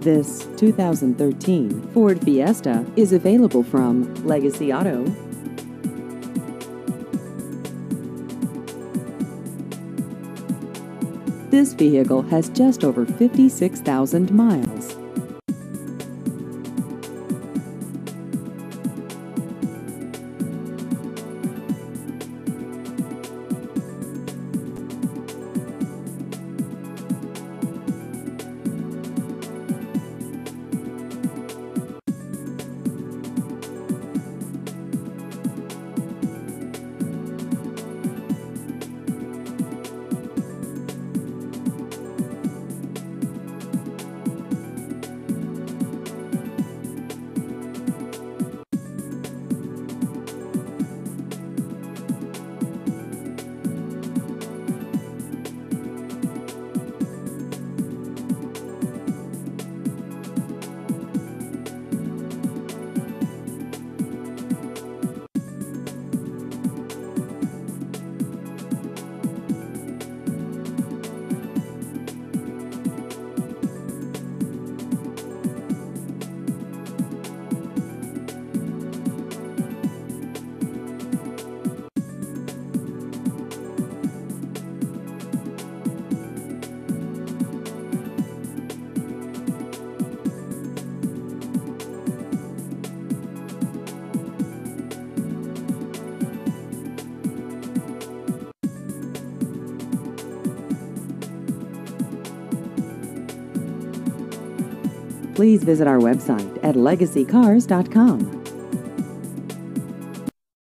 This 2013 Ford Fiesta is available from Legacy Auto. This vehicle has just over 56,000 miles. Please visit our website at legacycars.com.